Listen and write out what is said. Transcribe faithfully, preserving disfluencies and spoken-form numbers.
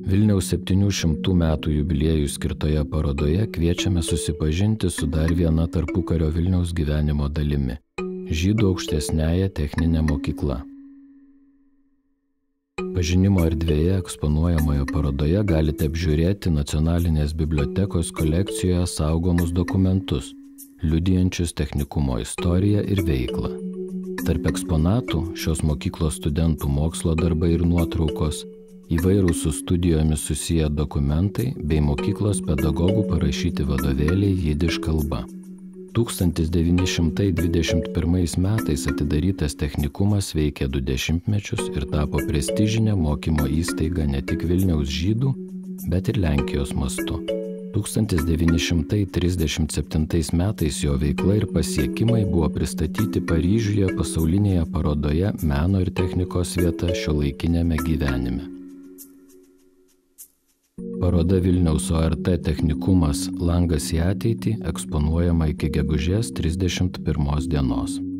Vilniaus septynių šimtų metų jubiliejų skirtoje parodoje kviečiame susipažinti su dar viena tarpukario Vilniaus gyvenimo dalimi – Žydų aukštesniąja techninė mokykla. Pažinimo erdvėje eksponuojamoje parodoje galite apžiūrėti Nacionalinės bibliotekos kolekcijoje saugomus dokumentus, liudijančius technikumo istoriją ir veiklą. Tarp eksponatų šios mokyklos studentų mokslo darbai ir nuotraukos, įvairūs su studijomis susiję dokumentai bei mokyklos pedagogų parašyti vadovėliai jidiš kalba. tūkstantis devyni šimtai dvidešimt pirmais metais atidarytas technikumas veikė du dešimtmečius ir tapo prestižinė mokymo įstaiga ne tik Vilniaus žydų, bet ir Lenkijos mastu. tūkstantis devyni šimtai trisdešimt septintais metais jo veikla ir pasiekimai buvo pristatyti Paryžiuje pasaulinėje parodoje Meno ir technikos vieta šiuolaikiniame gyvenime. Paroda Vilniaus O R T technikumas Langas į ateitį eksponuojama iki gegužės trisdešimt pirmos dienos.